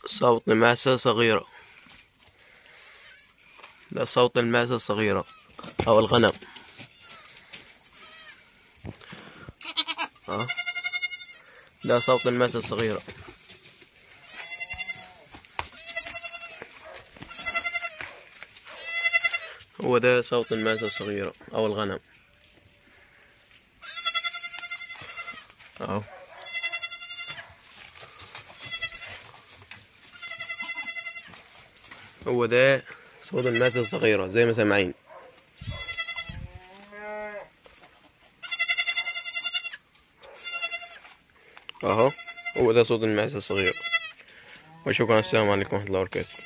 صوت المعزة صغيرة. ده صوت المعزة الصغيرة أو الغنم. ده صوت المعزة الصغيرة. هو ده صوت المعزة الصغيرة أو الغنم أهو. هو ده صوت المعزة الصغيرة زي ما سامعين أهو. هو ده صوت المعزة الصغيرة. وشكرا. السلام عليكم ورحمة الله وبركاته.